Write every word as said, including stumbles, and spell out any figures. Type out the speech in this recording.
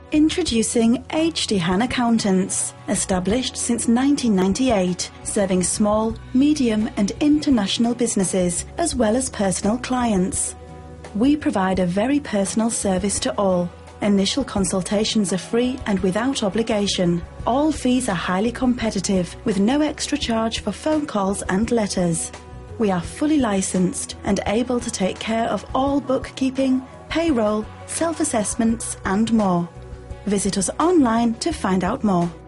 Introducing H D Han Accountants, established since nineteen ninety-eight, serving small, medium and international businesses as well as personal clients. We provide a very personal service to all. Initial consultations are free and without obligation. All fees are highly competitive, with no extra charge for phone calls and letters. We are fully licensed and able to take care of all bookkeeping, payroll, self-assessments and more. Visit us online to find out more.